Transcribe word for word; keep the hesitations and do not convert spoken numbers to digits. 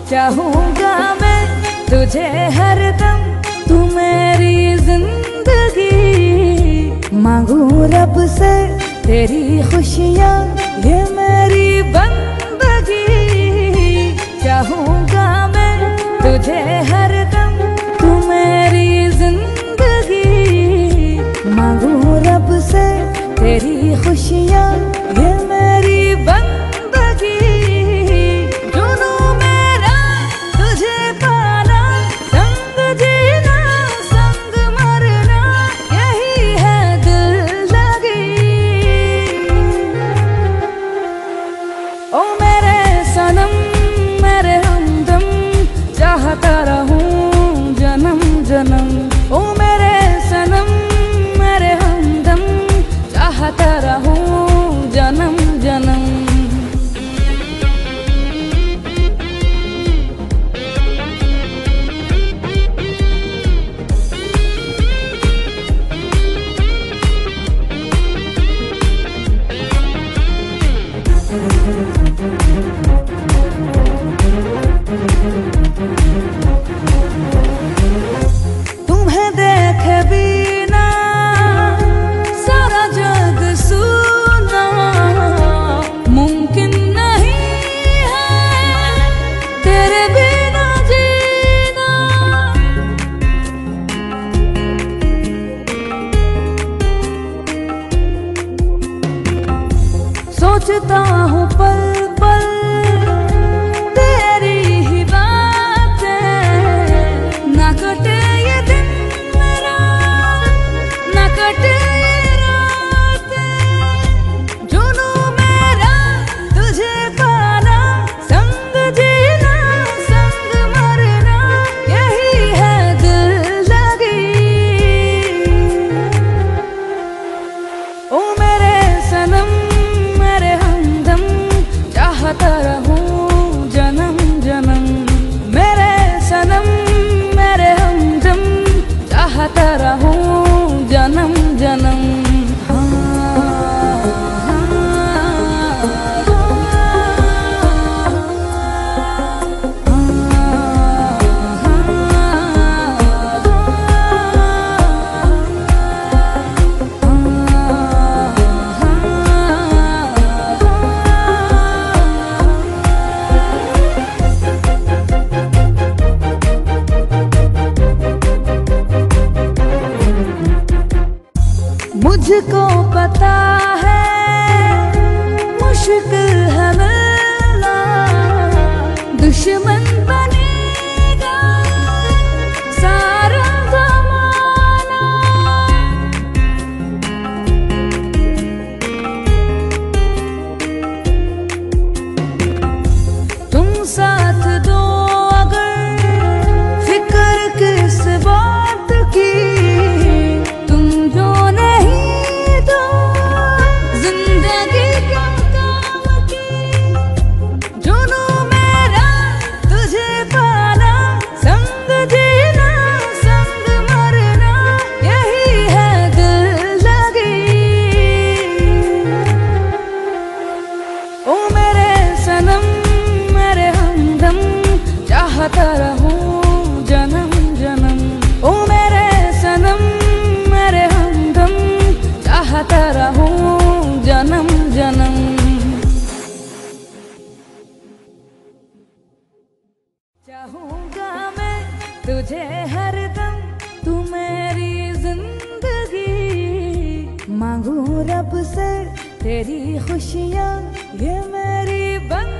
चाहूंगा मैं तुझे हरदम, तू मेरी जिंदगी। मांगू रब से तेरी खुशियाँ, ये मेरी बंदगी। चाहूंगा मैं तुझे हरदम, तू मेरी जिंदगी। मांगू रब से तेरी खुशियाँ, ये मेरी बंदगी। जुनू मेरा तुझे पाना, संग जीना संग मरना, यही है दिल लगी। ओ मेरे सनम मेरे हमदम, चाहता रहूं जन्म जन्म। ओ मेरे सनम मेरे हमदम, चाहता रहूं जन्म जन्म। तुम्हें देखे बिना सारा जग सुना, मुमकिन नहीं है तेरे बिना जीना। सोचता हूँ पल पल तेरी ही बातें, ना कटे ये दिन मेरा, ना कटे ये रातें। जुनू मेरा तुझे पाना, संग जीना संग मरना, यही है दिल लगी। ओ मेरे सनम मेरे हमदम, चाहता रहूं जन्म जन्म। मेरे सनम मेरे हमदम, चाहता रहूं जन्म जन्म। मुझको पता है मुश्किल है मिलना, दुश्मन बनेगा सारा ज़माना। तुम साथ दो अगर, फिक्र किस बात की। तुम जो नहीं तो जिंदगी क्या काम की। जुनू मेरा तुझे पाना, संग जीना संग मरना, यही है दिल लगी। ओ मेरे सनम मेरे हमदम, चाहता रहूं जन्म जन्म। ओ मेरे सनम मेरे हमदम, चाहता रहूं जन्म जन्म। चाहूंगा मैं तुझे हरदम, तू मेरी जिंदगी। मांगू रब से तेरी खुशियाँ, ये मेरी बंदगी।